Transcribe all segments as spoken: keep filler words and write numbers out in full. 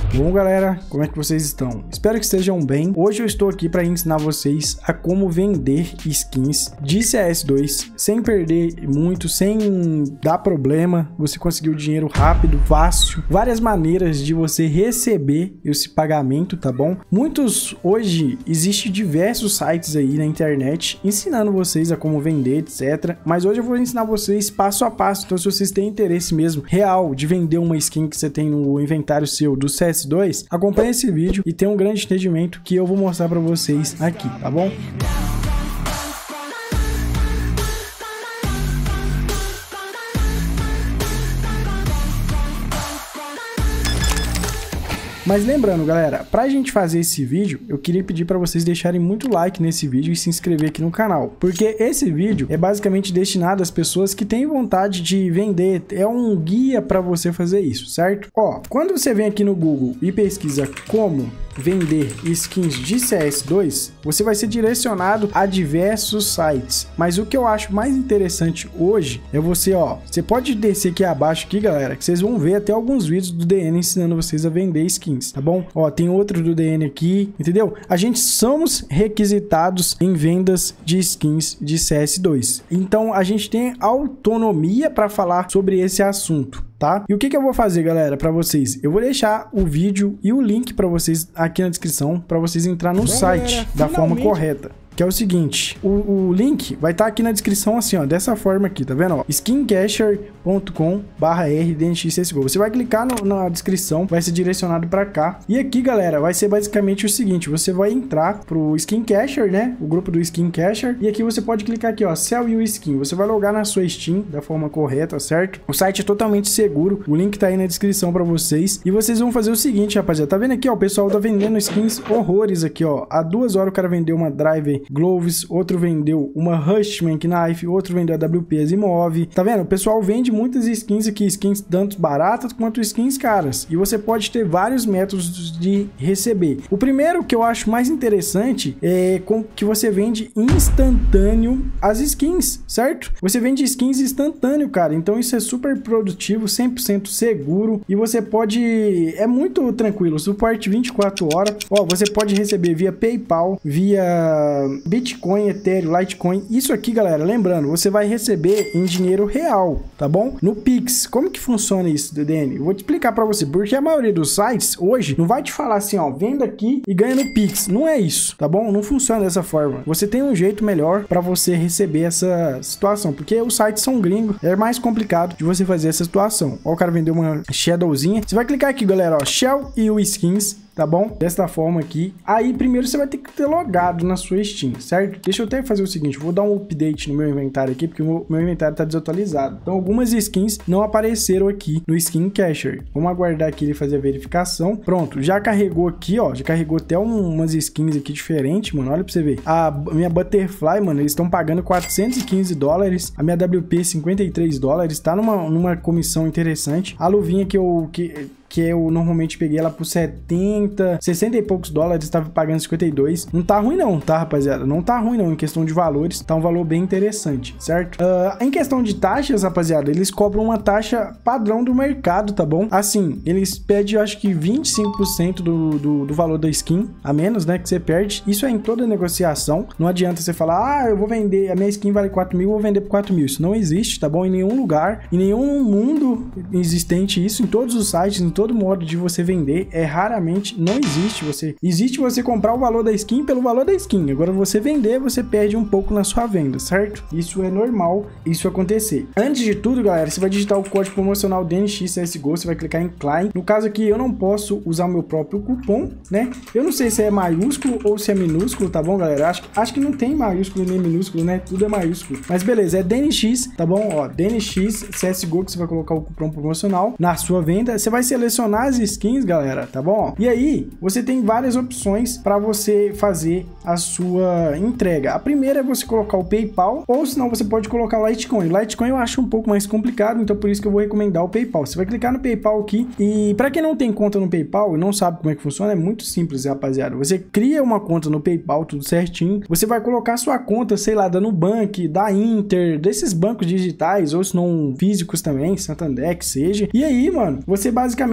Bom, galera, como é que vocês estão? Espero que estejam bem. Hoje eu estou aqui para ensinar vocês a como vender skins de C S dois sem perder muito, sem dar problema. Você conseguir o dinheiro rápido, fácil, várias maneiras de você receber esse pagamento, tá bom? Muitos, hoje, existem diversos sites aí na internet ensinando vocês a como vender, etcétera. Mas hoje eu vou ensinar vocês passo a passo. Então, se vocês têm interesse mesmo real de vender uma skin que você tem no inventário seu do C S dois, acompanhe esse vídeo e tenha um grande entendimento que eu vou mostrar para vocês aqui, tá bom? Mas lembrando, galera, pra gente fazer esse vídeo, eu queria pedir pra vocês deixarem muito like nesse vídeo e se inscrever aqui no canal. Porque esse vídeo é basicamente destinado às pessoas que têm vontade de vender. É um guia pra você fazer isso, certo? Ó, quando você vem aqui no Google e pesquisa como vender skins de C S dois, você vai ser direcionado a diversos sites. Mas o que eu acho mais interessante hoje é você, ó, você pode descer aqui abaixo aqui, galera, que vocês vão ver até alguns vídeos do D N ensinando vocês a vender skins, tá bom? Ó, tem outro do D N aqui, entendeu? A gente somos requisitados em vendas de skins de C S dois. Então, a gente tem autonomia para falar sobre esse assunto, tá? E o que que eu vou fazer, galera, para vocês? Eu vou deixar o vídeo e o link para vocês aqui na descrição, para vocês entrar no Bom, site galera, da finalmente... forma correta. Que é o seguinte, o, o link vai estar tá aqui na descrição assim, ó, dessa forma aqui, tá vendo? Ó, skincasher ponto com barra r d n x c s g o. Você vai clicar no, na descrição, vai ser direcionado para cá. E aqui, galera, vai ser basicamente o seguinte, você vai entrar pro Skincasher, né? O grupo do Skincasher. E aqui você pode clicar aqui, ó, Sell Your Skin. Você vai logar na sua Steam da forma correta, certo? O site é totalmente seguro. O link tá aí na descrição para vocês. E vocês vão fazer o seguinte, rapaziada. Tá vendo aqui, ó, o pessoal tá vendendo skins horrores aqui, ó. Há duas horas o cara vendeu uma Driver Gloves, outro vendeu uma Rushman Knife, outro vendeu a W P Asimov. Tá vendo? O pessoal vende muitas skins aqui, skins tanto baratas quanto skins caras. E você pode ter vários métodos de receber. O primeiro que eu acho mais interessante é com que você vende instantâneo as skins, certo? Você vende skins instantâneo, cara. Então isso é super produtivo, cem por cento seguro e você pode... É muito tranquilo, suporte vinte e quatro horas. Ó, você pode receber via PayPal, via Bitcoin, Ethereum, Litecoin. Isso aqui, galera, lembrando, você vai receber em dinheiro real, tá bom? No Pix. Como que funciona isso, D N? Eu vou te explicar pra você, porque a maioria dos sites hoje não vai te falar assim, ó, venda aqui e ganha no Pix. Não é isso, tá bom? Não funciona dessa forma. Você tem um jeito melhor pra você receber essa situação, porque os sites são gringos, é mais complicado de você fazer essa situação. Ó, o cara vendeu uma Shadowzinha. Você vai clicar aqui, galera, ó, Shell e o Skins, tá bom? Desta forma aqui. Aí, primeiro você vai ter que ter logado na sua Steam, certo? Deixa eu até fazer o seguinte, vou dar um update no meu inventário aqui, porque o meu, meu inventário tá desatualizado. Então, algumas skins não apareceram aqui no Skincasher. Vamos aguardar aqui ele fazer a verificação. Pronto, já carregou aqui, ó. Já carregou até um, umas skins aqui diferentes, mano. Olha pra você ver. A minha Butterfly, mano, eles estão pagando quatrocentos e quinze dólares. A minha W P, cinquenta e três dólares. Tá numa, numa comissão interessante. A luvinha que eu... Que, que eu normalmente peguei ela por setenta, sessenta e poucos dólares, estava pagando cinquenta e dois. Não tá ruim não, tá, rapaziada? Não tá ruim não, em questão de valores, tá um valor bem interessante, certo? Uh, em questão de taxas, rapaziada, eles cobram uma taxa padrão do mercado, tá bom? Assim, eles pedem, eu acho que vinte e cinco por cento do, do, do valor da skin, a menos, né, que você perde. Isso é em toda negociação. Não adianta você falar, ah, eu vou vender, a minha skin vale quatro mil, eu vou vender por quatro mil. Isso não existe, tá bom? Em nenhum lugar, em nenhum mundo existente isso, em todos os sites, em todo modo de você vender, é raramente, não existe você, existe você comprar o valor da skin pelo valor da skin, agora você vender, você perde um pouco na sua venda, certo? Isso é normal, isso acontecer. Antes de tudo, galera, você vai digitar o código promocional D N X C S G O, você vai clicar em Klein. No caso aqui, eu não posso usar o meu próprio cupom, né? Eu não sei se é maiúsculo ou se é minúsculo, tá bom, galera? Acho, acho que não tem maiúsculo nem minúsculo, né? Tudo é maiúsculo. Mas beleza, é D N X, tá bom? Ó, D N X C S G O, que você vai colocar o cupom promocional na sua venda. Você vai selecionar as skins, galera, tá bom? E aí, você tem várias opções para você fazer a sua entrega. A primeira é você colocar o PayPal, ou senão você pode colocar o Litecoin. O Litecoin eu acho um pouco mais complicado, então por isso que eu vou recomendar o PayPal. Você vai clicar no PayPal aqui e para quem não tem conta no PayPal e não sabe como é que funciona, é muito simples, rapaziada. Você cria uma conta no PayPal, tudo certinho. Você vai colocar sua conta, sei lá, da Nubank, da Inter, desses bancos digitais, ou se não físicos também, Santander, que seja. E aí, mano, você basicamente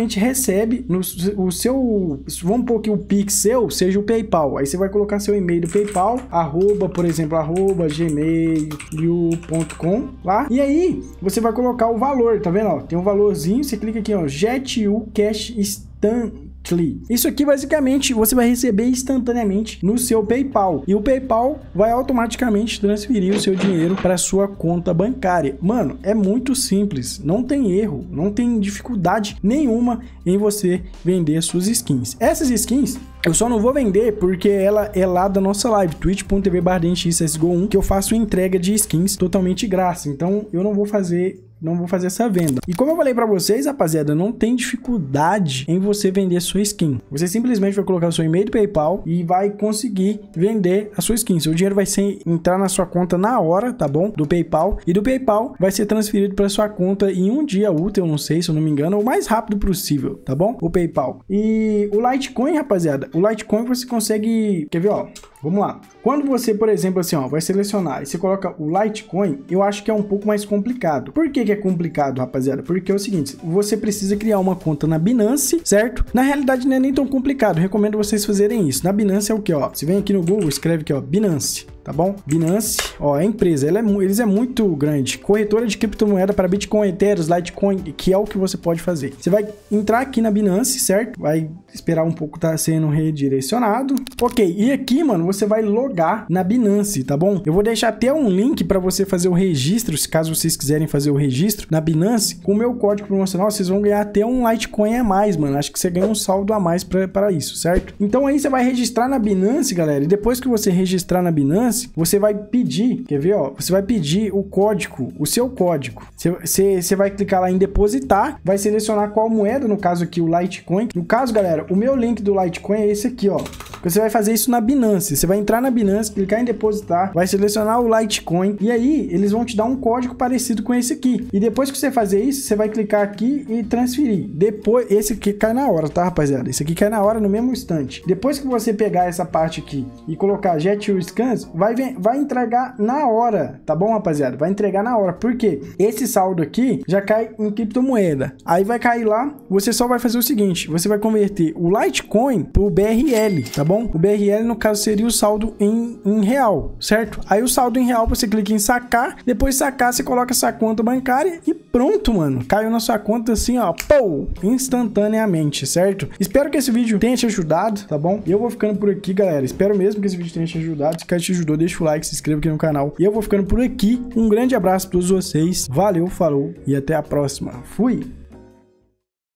automaticamente recebe no o seu, vamos pôr que o Pix seu seja o PayPal. Aí você vai colocar seu e-mail do PayPal, arroba, por exemplo, arroba gmail ponto com lá. E aí você vai colocar o valor, tá vendo? Ó, tem um valorzinho, você clica aqui, ó, GetU Cash Instant. Isso aqui basicamente você vai receber instantaneamente no seu PayPal e o PayPal vai automaticamente transferir o seu dinheiro para sua conta bancária. Mano, é muito simples, não tem erro, não tem dificuldade nenhuma em você vender suas skins. Essas skins eu só não vou vender porque ela é lá da nossa live, twitch ponto tv barra D N X C S G O um, que eu faço entrega de skins totalmente grátis. Então eu não vou fazer não vou fazer essa venda. E como eu falei pra vocês, rapaziada, não tem dificuldade em você vender sua skin. Você simplesmente vai colocar o seu e-mail do PayPal e vai conseguir vender a sua skin. Seu dinheiro vai ser, entrar na sua conta na hora, tá bom? Do PayPal. E do PayPal vai ser transferido para sua conta em um dia útil, eu não sei, se eu não me engano, o mais rápido possível, tá bom? O PayPal. E o Litecoin, rapaziada, o Litecoin você consegue... Quer ver, ó? Vamos lá. Quando você, por exemplo, assim, ó, vai selecionar e você coloca o Litecoin, eu acho que é um pouco mais complicado. Por que que é complicado, rapaziada? Porque é o seguinte, você precisa criar uma conta na Binance, certo? Na realidade, não é nem tão complicado. Eu recomendo vocês fazerem isso. Na Binance é o que, ó? Você vem aqui no Google, escreve aqui, ó, Binance. Tá bom? Binance, ó, a empresa, ela é, eles é muito grande. Corretora de criptomoeda para Bitcoin, Ethereum, Litecoin, que é o que você pode fazer. Você vai entrar aqui na Binance, certo? Vai esperar um pouco, tá sendo redirecionado. Ok, e aqui, mano, você vai logar na Binance, tá bom? Eu vou deixar até um link para você fazer o registro, se caso vocês quiserem fazer o registro na Binance, com o meu código promocional, vocês vão ganhar até um Litecoin a mais, mano. Acho que você ganha um saldo a mais para isso, certo? Então aí você vai registrar na Binance, galera, e depois que você registrar na Binance, você vai pedir, quer ver, ó? Você vai pedir o código, o seu código. Você, você vai clicar lá em depositar, vai selecionar qual moeda, no caso aqui o Litecoin. No caso, galera, o meu link do Litecoin é esse aqui, ó. Você vai fazer isso na Binance. Você vai entrar na Binance, clicar em depositar, vai selecionar o Litecoin e aí eles vão te dar um código parecido com esse aqui. E depois que você fazer isso, você vai clicar aqui e transferir. Depois, esse aqui cai na hora, tá, rapaziada? Esse aqui cai na hora no mesmo instante. Depois que você pegar essa parte aqui e colocar GetU Scans, vai vai entregar na hora, tá bom, rapaziada? Vai entregar na hora, porque esse saldo aqui já cai em criptomoeda. Aí vai cair lá, você só vai fazer o seguinte, você vai converter o Litecoin pro B R L, tá bom? O B R L, no caso, seria o saldo em, em real, certo? Aí o saldo em real, você clica em sacar, depois sacar, você coloca essa conta bancária e pronto, mano. Caiu na sua conta assim, ó, pô, instantaneamente, certo? Espero que esse vídeo tenha te ajudado, tá bom? E eu vou ficando por aqui, galera. Espero mesmo que esse vídeo tenha te ajudado. Se caso te ajudou, deixa o like, se inscreva aqui no canal. E eu vou ficando por aqui. Um grande abraço a todos vocês. Valeu, falou e até a próxima. Fui!